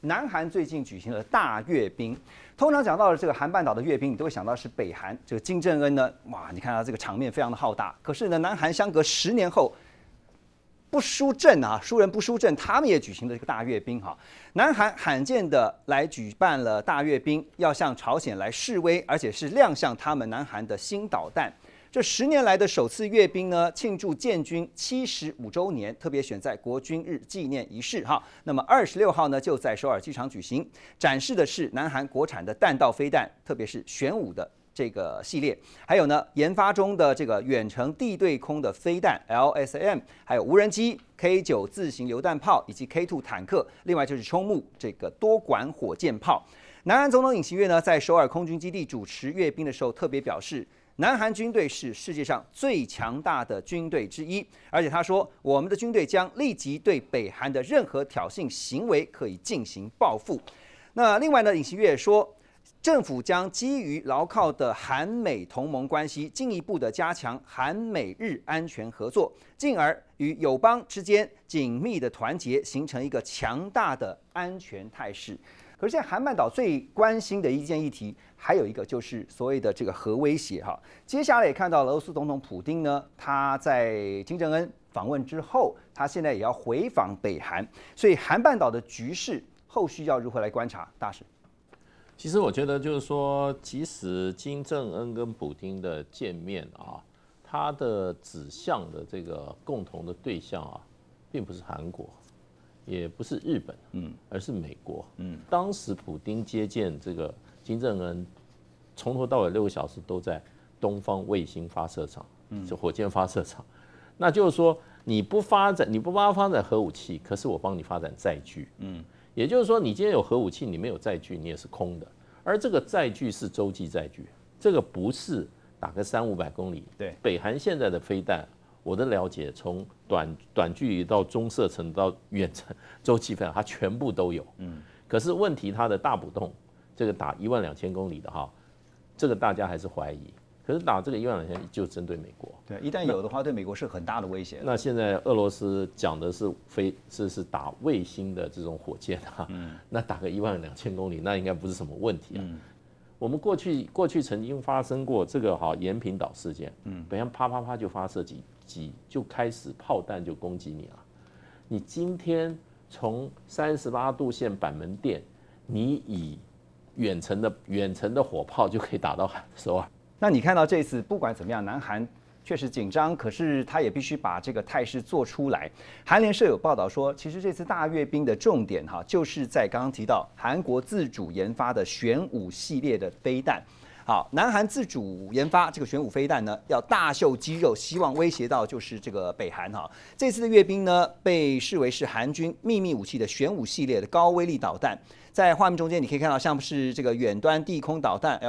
南韩最近举行了大阅兵。通常讲到了这个韩半岛的阅兵，你都会想到是北韩。这个金正恩呢，哇，你看他这个场面非常的浩大。可是呢，南韩相隔10年后不输阵啊，输人不输阵，他们也举行了这个大阅兵哈。南韩罕见的来举办了大阅兵，要向朝鲜来示威，而且是亮相他们南韩的新导弹。这10年来的首次阅兵呢，庆祝建军75周年，特别选在国军日纪念仪式哈。那么26号呢，就在首尔机场举行，展示的是南韩国产的弹道飞弹，特别是玄武的这个系列，还有呢研发中的这个远程地对空的飞弹 LSAM， 还有无人机 K9 自行榴弹炮以及 K2 坦克，另外就是冲木这个多管火箭炮。南韩总统尹锡悦呢，在首尔空军基地主持阅兵的时候，特别表示，南韩军队是世界上最强大的军队之一，而且他说，我们的军队将立即对北韩的任何挑衅行为可以进行报复。那另外呢，尹锡悦也说，政府将基于牢靠的韩美同盟关系，进一步的加强韩美日安全合作，进而与友邦之间紧密的团结，形成一个强大的安全态势。可是现在韩半岛最关心的一件议题，还有一个就是所谓的这个核威胁哈。接下来也看到俄罗斯总统普丁呢，他在金正恩访问之后，他现在也要回访北韩，所以韩半岛的局势后续要如何来观察？大使， 其实我觉得就是说，即使金正恩跟普丁的见面啊，他的指向的这个共同的对象啊，并不是韩国。也不是日本，而是美国。当时普丁接见这个金正恩，从头到尾6个小时都在东方卫星发射场，就火箭发射场。那就是说，你不帮他发展核武器，可是我帮你发展载具。也就是说，你今天有核武器，你没有载具，你也是空的。而这个载具是洲际载具，这个不是打个300-500公里。对，北韩现在的飞弹。我的了解，从短距离到中射程到远程洲际飞弹，它全部都有。可是问题，它的大补洞，这个打12000公里的哈，这个大家还是怀疑。可是打这个12000就针对美国。对， 一旦有的话，对美国是很大的威胁。 那现在俄罗斯讲的是是打卫星的这种火箭哈，那打个12000公里，那应该不是什么问题啊。我们过去曾经发生过这个延坪岛事件，北韩啪啪啪就发射就开始炮弹就攻击你了。你今天从38度线板门店，你以远程的火炮就可以打到首尔。 那你看到这次不管怎么样，南韩确实紧张，可是他也必须把这个态势做出来。韩联社有报道说，其实这次大阅兵的重点就是在刚刚提到韩国自主研发的玄武系列的飞弹。好，南韩自主研发这个玄武飞弹呢，要大秀肌肉，希望威胁到就是这个北韩哈。这次的阅兵呢，被视为是韩军秘密武器的玄武系列的高威力导弹。在画面中间，你可以看到像是这个远端地空导弹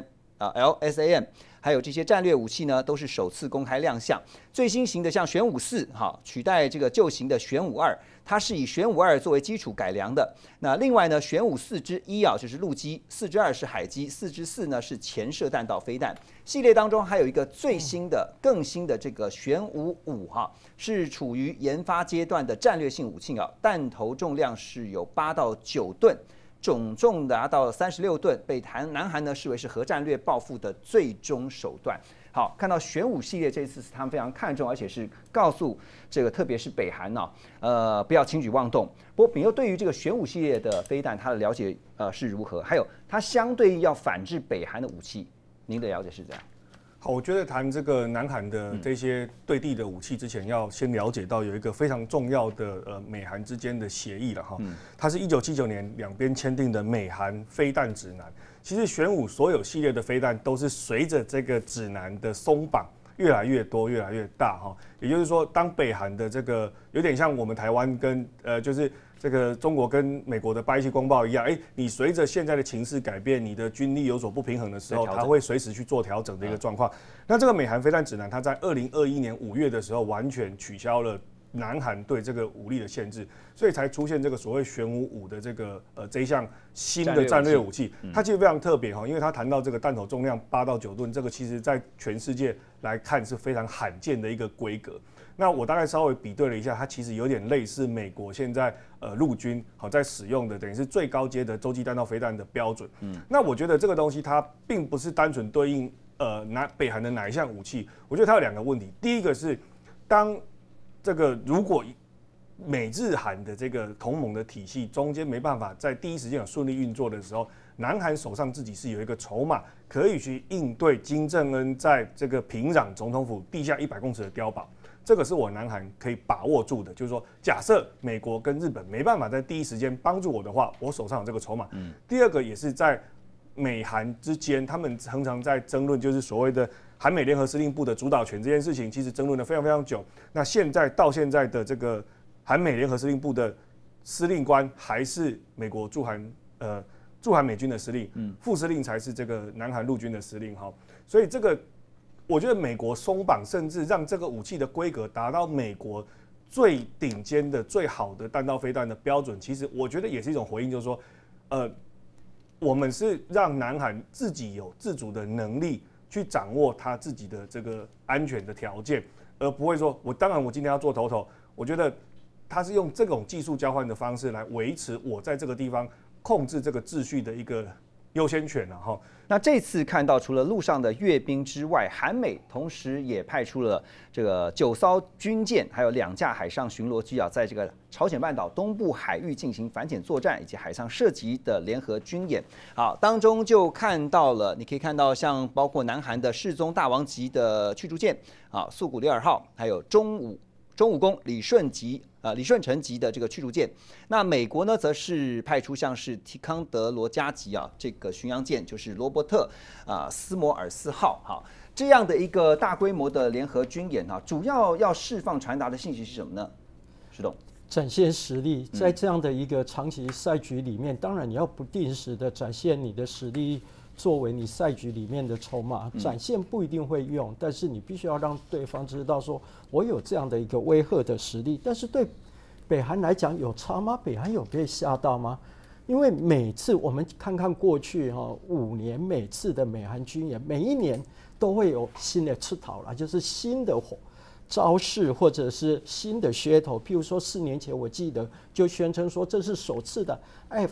LSAM， 还有这些战略武器呢，都是首次公开亮相。最新型的像玄武4，取代这个旧型的玄武2，它是以玄武2作为基础改良的。那另外呢，玄武4之1就是陆基，4之2是海基，4之4呢是潜射弹道飞弹。系列当中还有一个最新的、更新的这个玄武5是处于研发阶段的战略性武器弹头重量是有8到9吨。总重达到36吨，被南韩呢视为是核战略报复的最终手段。好，看到玄武系列这次是他们非常看重，而且是告诉这个特别是北韩不要轻举妄动。不过，秉佑对于这个玄武系列的飞弹，他的了解是如何？还有它相对要反制北韩的武器，您的了解是这样？ 好，我觉得谈这个南韩的这些对地的武器之前，要先了解到有一个非常重要的美韩之间的协议了哈。它是1979年两边签订的美韩飞弹指南。其实玄武所有系列的飞弹都是随着这个指南的松绑越来越多、越来越大哈。也就是说，当北韩的这个有点像我们台湾跟就是这个中国跟美国的八一七公报一样，你随着现在的情势改变，你的军力有所不平衡的时候，它会随时去做调整的一个状况。那这个美韩飞弹指南，它在2021年5月的时候完全取消了南韩对这个武力的限制，所以才出现这个所谓玄武5的这一项新的战略武器。它其实非常特别哈，因为它谈到这个弹头重量8到9吨，这个其实在全世界来看是非常罕见的一个规格。 那我大概稍微比对了一下，它其实有点类似美国现在陆军在使用的等于是最高阶的洲际弹道飞弹的标准。那我觉得这个东西它并不是单纯对应北韩的哪一项武器，我觉得它有2个问题。第一个是当这个如果美日韩的这个同盟的体系中间没办法在第一时间有顺利运作的时候，南韩手上自己是有一个筹码可以去应对金正恩在这个平壤总统府地下100公尺的碉堡。这个是我南韩可以把握住的，就是说，假设美国跟日本没办法在第一时间帮助我的话，我手上有这个筹码。第二个也是在美韩之间，他们常常在争论，就是所谓的韩美联合司令部的主导权这件事情，其实争论的非常非常久。那到现在的这个韩美联合司令部的司令官还是美国驻韩美军的司令，副司令才是这个南韩陆军的司令哈。所以这个我觉得美国松绑，甚至让这个武器的规格达到美国最顶尖的、最好的弹道飞弹的标准，其实我觉得也是一种回应，就是说，我们是让南韩自己有自主的能力去掌握他自己的这个安全的条件，而不会说我今天要做头，我觉得他是用这种技术交换的方式来维持我在这个地方控制这个秩序的一个优先权了哈。 那这次看到，除了陆上的阅兵之外，韩美同时也派出了这个9艘军舰，还有2架海上巡逻机啊，在这个朝鲜半岛东部海域进行反潜作战以及海上射击的联合军演。好，当中就看到了，你可以看到像包括南韩的世宗大王级的驱逐舰啊，素谷里尔号，还有中武公李舜臣级的这个驱逐舰。那美国呢，则是派出像是提康德罗加级啊这个巡洋舰，就是罗伯特斯摩尔斯号哈这样的一个大规模的联合军演啊，主要要释放传达的信息是什么呢？石董， 展现实力，在这样的一个长期赛局里面，当然你要不定时的展现你的实力。作为你赛局里面的筹码，展现不一定会用，但是你必须要让对方知道说，我有这样的一个威吓的实力。但是对北韩来讲有差吗？北韩有被吓到吗？因为每次我们看看过去5年每次的美韩军演，每一年都会有新的出逃啦，就是新的招式或者是新的噱头。譬如说4年前我记得就宣称说这是首次的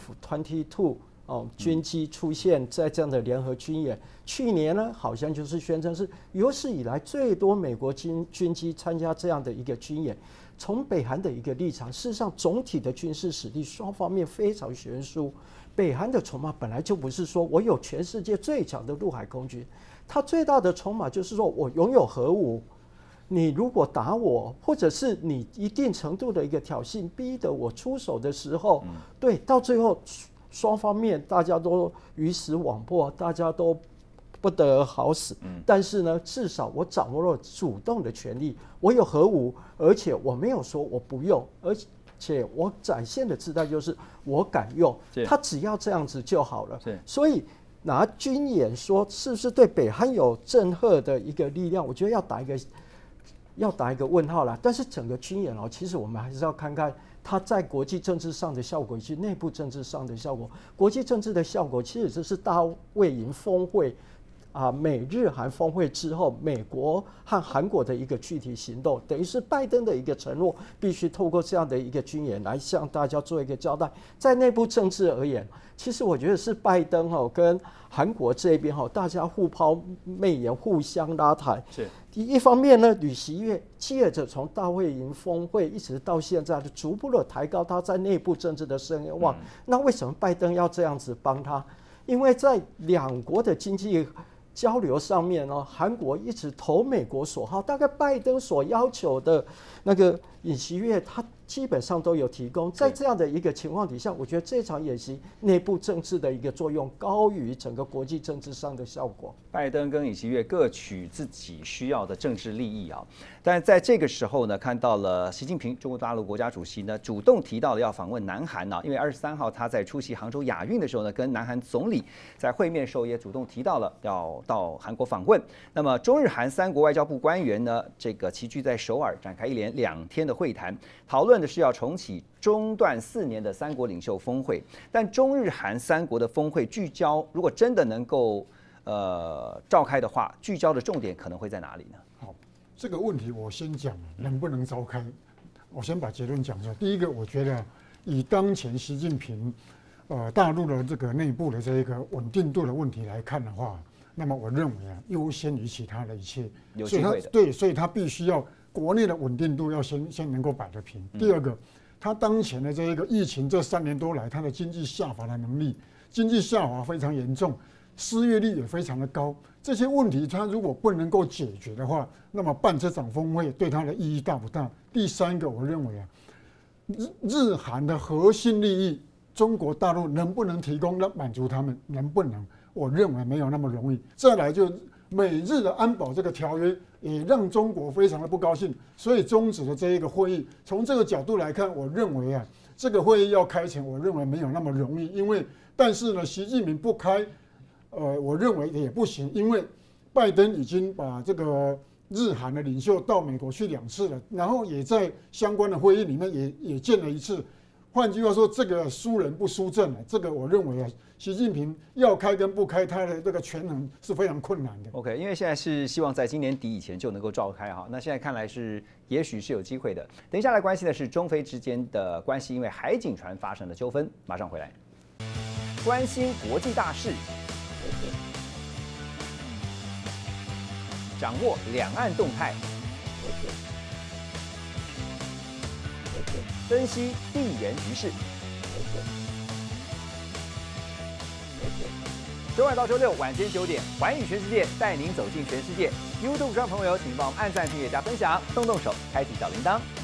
F-22。军机出现在这样的联合军演，去年呢好像就是宣称是有史以来最多美国军机参加这样的一个军演。从北韩的一个立场，事实上总体的军事实力双方面非常悬殊。北韩的筹码本来就不是说我有全世界最强的陆海空军，它最大的筹码就是说我拥有核武。你如果打我，或者是你一定程度的一个挑衅，逼得我出手的时候，对，到最后。双方面大家都鱼死网破，大家都不得好死。但是呢，至少我掌握了主动的权利，我有核武，而且我没有说我不用，而且我展现的姿态就是我敢用。他只要这样子就好了。所以拿军演说是不是对北韩有震慑的一个力量？我觉得要打一个问号啦。但是整个军演其实我们还是要看看。它在国际政治上的效果以及内部政治上的效果。国际政治的效果其实就是大卫营峰会美日韩峰会之后，美国和韩国的一个具体行动，等于是拜登的一个承诺，必须透过这样的一个军演来向大家做一个交代。在内部政治而言，其实我觉得是拜登跟韩国这边大家互抛媚眼，互相拉抬。 是。 一方面呢，吕锡悦借着从大会营峰会一直到现在，逐步的抬高他在内部政治的声望。那为什么拜登要这样子帮他？因为在两国的经济交流上面韩国一直投美国所好，大概拜登所要求的那个尹锡悦，他基本上都有提供。在这样的一个情况底下，我觉得这场演习内部政治的一个作用高于整个国际政治上的效果。 拜登跟尹锡悦各取自己需要的政治利益啊，但在这个时候呢，看到了习近平中国大陆国家主席呢主动提到了要访问南韩啊，因为23号他在出席杭州亚运的时候呢，跟南韩总理在会面的时候也主动提到了要到韩国访问。那么中日韩3国外交部官员呢，这个齐聚在首尔展开一连2天的会谈，讨论的是要重启中断4年的3国领袖峰会。但中日韩3国的峰会聚焦，如果真的能够召开的话，聚焦的重点可能会在哪里呢？ 这个问题我先讲能不能召开，我先把结论讲出来。第一个，我觉得以当前习近平大陆的这个内部的这一个稳定度的问题来看的话，那么我认为优先于其他的一切， 有机会的。 对，所以他必须要国内的稳定度要先能够摆得平。第二个，他当前的这一个疫情这3年多来，他的经济下滑的能力，经济下滑非常严重，失业率也非常的高。这些问题他如果不能够解决的话，那么办这场峰会对他的意义大不大？第三个，我认为日韩的核心利益，中国大陆能不能提供满足他们？能不能？我认为没有那么容易。再来就美日的安保这个条约也让中国非常的不高兴，所以终止了这一个会议。从这个角度来看，我认为这个会议要开成，我认为没有那么容易。但是呢，习近平不开，我认为也不行，因为拜登已经把这个日韩的领袖到美国去2次了，然后也在相关的会议里面也见了1次。换句话说，这个输人不输阵这个我认为习近平要开跟不开，他的这个权衡是非常困难的。 OK， 因为现在是希望在今年底以前就能够召开哈，那现在看来是也许是有机会的。等一下来关心的是中非之间的关系，因为海警船发生了纠纷，马上回来。关心国际大事，掌握两岸动态，分析地缘局势。周2到周6晚间9点，寰宇全世界带您走进全世界。YouTube 上朋友，请帮我们按赞、订阅、加分享，动动手，开启小铃铛。